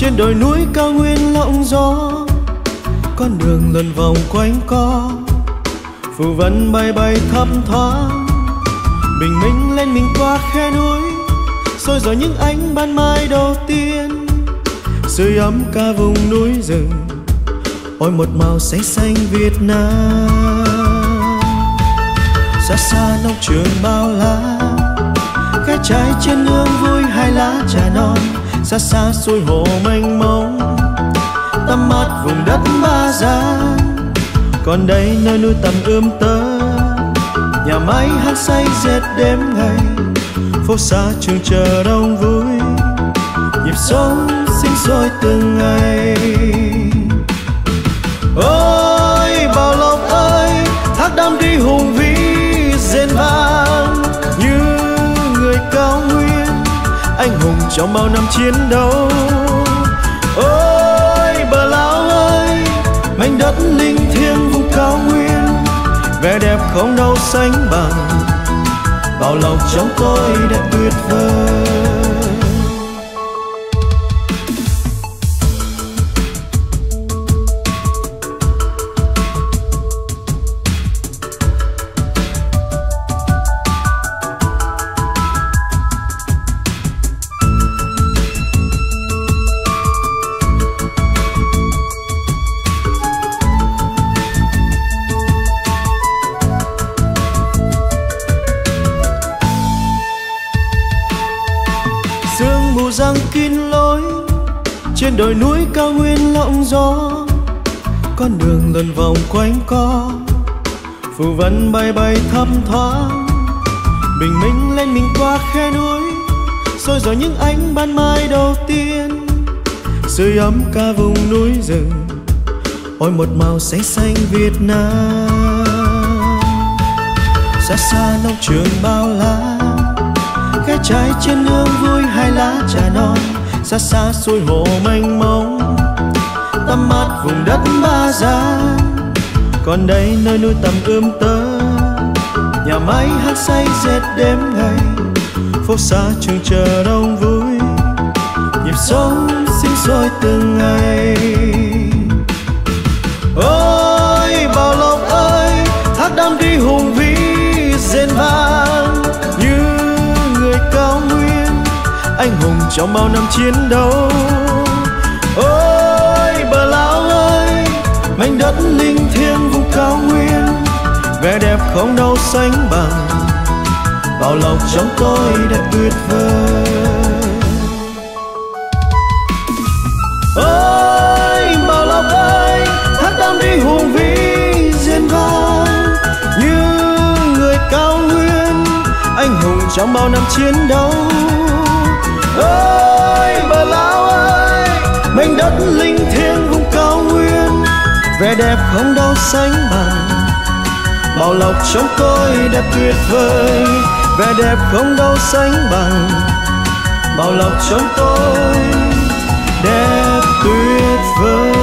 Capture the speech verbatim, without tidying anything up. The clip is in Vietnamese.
trên đồi núi cao nguyên lộng gió, con đường luẩn vòng quanh co, phù vân bay bay thấp thoáng, bình minh lên mình qua khe núi, soi dọi những ánh ban mai đầu tiên, sưởi ấm cả vùng núi rừng. Ôi một màu xanh xanh Việt Nam, xa xa nông trường bao la, ghe trái trên nương vui hai lá trà non, xa xa xuôi hồ mênh mông, tắm mát vùng đất Ba Gian. Còn đây nơi nuôi tầm ươm tơ, nhà máy hát say dệt đêm ngày, phố xa trường chờ đông vui, nhịp sống sinh sôi từng ngày. Ôi Bảo Lộc ơi, thác Đam Ri hùng vĩ rền vang như người cao nguyên, anh hùng trong bao năm chiến đấu. Ôi Bờ Lão ơi, mảnh đất linh thiêng vùng cao nguyên, vẻ đẹp không đâu sánh bằng, Bảo Lộc trong tôi đẹp tuyệt vời. Giăng kín lối trên đồi núi cao nguyên lộng gió, con đường luẩn vòng quanh co, phù vân bay bay thấp thoáng, bình minh lên mình qua khe núi, soi dọi những ánh ban mai đầu tiên, sưởi ấm cả vùng núi rừng. Ôi một màu xanh xanh Việt Nam, xa xa nông trường bao la, ghe trái trên nương vui hai lá trà non, xa xa xuôi hồ mênh mông, tắm mát vùng đất Ba Gian. Còn đây nơi nuôi tầm ươm tơ, nhà máy hát say dệt đêm ngày, phố xa trường chờ đông vui, nhịp sống sinh sôi từng ngày. Ôi Bảo Lộc ơi, thác Đam Ri hùng vĩ rền vang như người cao nguyên, anh hùng trong bao năm chiến đấu. Ôi Bờ Lão ơi, mảnh đất linh thiêng vùng cao nguyên, vẻ đẹp không đâu sánh bằng, Bảo Lộc trong tôi đẹp tuyệt vời. Ôi Bảo Lộc ơi, thác Đam Ri hùng vĩ rền vang như người cao nguyên, anh hùng trong bao năm chiến đấu. Ôi Bờ Lão ơi, mảnh đất linh thiêng vùng cao nguyên, vẻ đẹp không đâu sánh bằng, Bảo Lộc trong tôi đẹp tuyệt vời, vẻ đẹp không đâu sánh bằng, Bảo Lộc trong tôi đẹp tuyệt vời.